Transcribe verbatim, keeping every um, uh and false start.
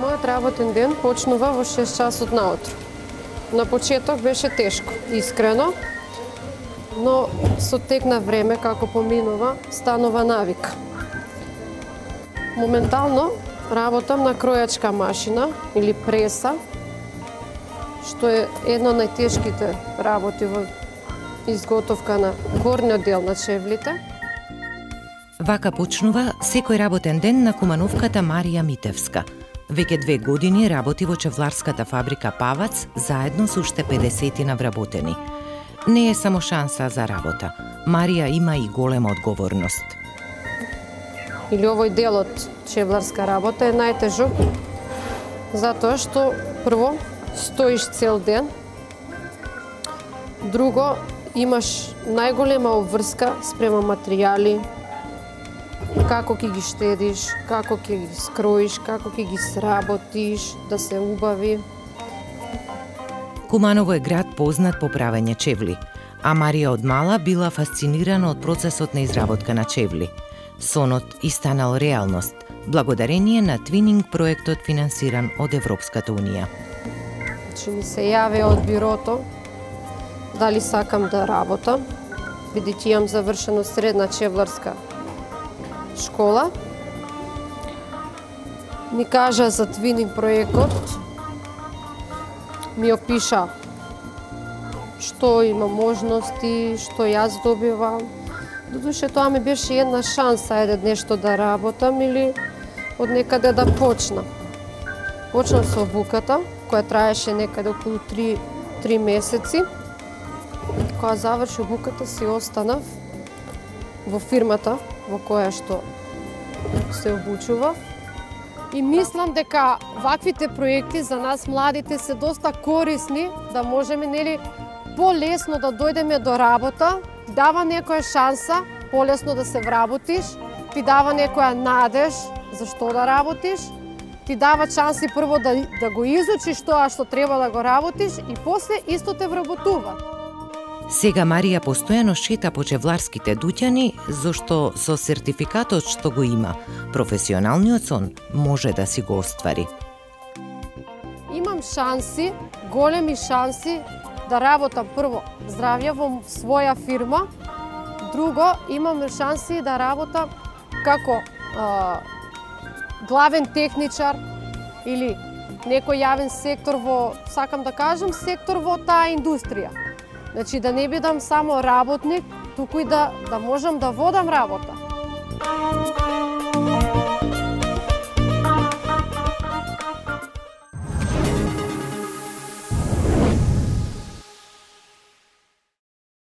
Мојот работен ден почнува во шест часот наутро. На почеток беше тешко, искрено, но со тек на време, како поминува, станува навика. Моментално работам на кројачка машина или преса, што е едно од најтешките работи во изготовка на горниот дел на чевлите. Вака почнува секој работен ден на кумановката Марија Митевска. Веќе две години работи во чевларската фабрика Павац заедно со уште педесетина вработени. Не е само шанса за работа. Марија има и голема одговорност. Или овој дел од чевларска работа е најтежок, затоа што прво стоиш цел ден, друго имаш најголема обврска спрема материјали, како ќе ги штедиш, како ќе ги скроиш, како ќе ги сработиш, да се убави. Куманово е град познат по правење чевли, а Марија од мала била фасцинирана од процесот на изработка на чевли. Сонот и станал реалност, благодарение на твининг проектот финансиран од Европската унија. Че ми се јави од бирото дали сакам да работам, бидејќи имам завршено средна чевларска школа. Ми кажа за твининг проектот, ми опиша што има можности, што јас добивам. Додуше тоа ми беше една шанса, еде нешто да работам или од некаде да почнам. Почнав со обуката, која траеше некаде околу три, три месеци. Кога заврши обуката, си останав во фирмата во која што се обучував. И мислам дека ваквите проекти за нас младите се доста корисни, да можеме нели полесно да дојдеме до работа, ти дава некоја шанса полесно да се вработиш, ти дава некоја надеж за што да работиш, ти дава шанси прво да, да го изучиш тоа што треба да го работиш и после исто те вработува. Сега Марија постојано шета по чевларските дуќани, зашто со сертификатот што го има, професионалниот сон може да си го оствари. Имам шанси, големи шанси да работам прво здравје во своја фирма, друго имам шанси да работам како а, главен техничар или некој јавен сектор во, сакам да кажам, сектор во таа индустрија. Значи да не бидам само работник, туку и да, да можам да водам работа.